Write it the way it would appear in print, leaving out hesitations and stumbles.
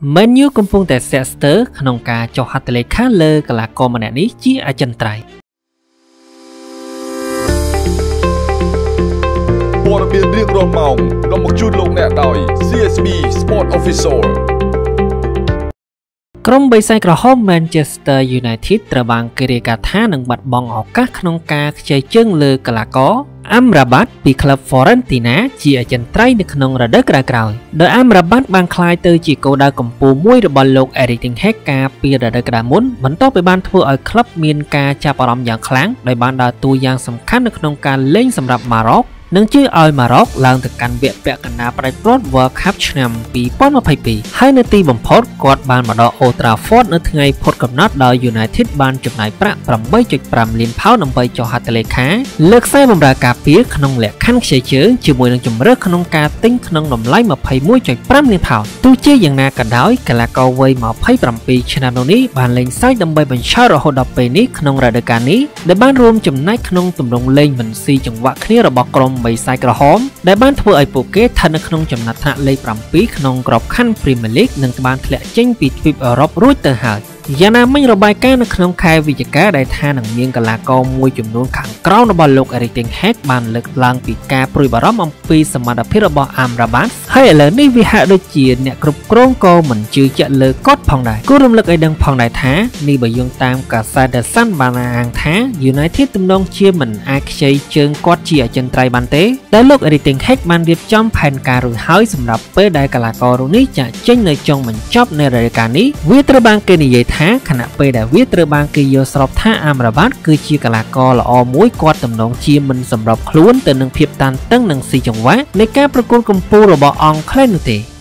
Menu កំពុងតែសាកស្ទើរក្នុងការចុះហត្ថលេខាលើកីឡាករម្នាក់នេះជាអចិន្ត្រៃយ៍ព័ត៌មានរៀងរាល់ម៉ោងនាំមកជូនលោកអ្នកដោយ CSB Sport Official ក្រុមបិសាចក្រហម Manchester United ត្រូវបានគេរាយការណ៍ថានឹងបាត់បង់ឱកាសក្នុងការខ្ចីជើងលើកីឡាករ Amrabat ពីក្លឹប Fiorentina ជាអចិន្ត្រៃយ៍នៅក្នុងរដូវក្រោយៗដោយ Amrabat បានក្លាយទៅជាគោលដៅកំពូលមួយរបស់លោក Erik ten Hag កាលពីរដូវក្រោយមុនបន្ទាប់ពីបានធ្វើឲ្យក្លឹបមានការចាប់អារម្មណ៍យ៉ាងខ្លាំងដោយបានដើរតួយ៉ាងសំខាន់នៅក្នុងការលេងសម្រាប់ម៉ារ៉ុកនឹងជួយឲ្យម៉ារ៉ុកឡើងទៅកាន់វគ្គពាក់កណ្ដាលផ្ដាច់ព្រាត់ World Cup ឆ្នាំ2022ហើយនៅទីបំផុតគាត់បានមកដល់ Old Trafford នៅថ្ងៃផុតកំណត់ដោយ United បានចំណាយប្រាក់ 8.5 លានផោនដើម្បីចុះហត្ថលេខាលើខ្សែបម្រើការពារក្នុងលក្ខខណ្ឌខ្ចីជើងជាមួយនឹងជម្រើសក្នុងការទិញក្នុងតម្លៃ 21.5 លានផោនទោះជាយ៉ាងណាក៏ដោយកីឡាករវ័យ 27 ឆ្នាំនេះបានលេងសើចដើម្បីបញ្ឆោតរហូតដល់ពេលនេះក្នុងរដូវកាលនេះដែលបានរួមចំណែកក្នុងទម្រង់លេងមិនស៊ីចង្វាក់គ្នារបស់ក្រុមបិសាចក្រហមដែលបានធ្វើឲ្យពួកគេស្ថិតនៅក្នុងចំណាត់ថ្នាក់លេខ 7 ក្នុងក្របខ័ណ្ឌ Premier League និងបានធ្លាក់ចេញពីទ្វីបអឺរ៉ុបរួចទៅហើយយ៉ាងណាមិញរបាយការណ៍នៅក្នុងខែវិច្ឆិកាដែលថានឹងមានកីឡាករមួយចំនួនខាងក្រោមរបស់លោក Erik ten Hag បានលើកឡើងពីការព្រួយបារម្ភអំពីសមត្ថភាពរបស់ Amrabat ហើយឥឡូវនេះវាហាក់ដូចជាអ្នកគ្រប់គ្រងក៏មិនជឿជាក់លើគាត់ផងដែរគួររំលឹកឲ្យដឹងផងដែរថានេះបើយោងតាមកាសែត The Sun បានអាងថា United ទំនងជាមិនអាចខ្ចីជើងគាត់ជាអចិន្ត្រៃយ៍បានទេដែលលោក Erik ten Hag បានរៀបចំផែនការរួចហើយសម្រាប់ពេលដែលកីឡាកររូបនេះចាក់ចេញនៅចុងបញ្ចប់នៃរដូវកាលនេះវាត្រូវបានគេនិយាយថាខណៈពេលដែលវាត្រូវបានគេយល់ស្របថា Amrabat គឺជាកីឡាករល្អមួយគាត់ទំនងជាមិនសម្របខ្លួនទៅនឹងភាពតានតឹងនិងស៊ីចង្វាក់នៃការប្រកួតកំពូលរបស់អង់គ្លេសនោះទេ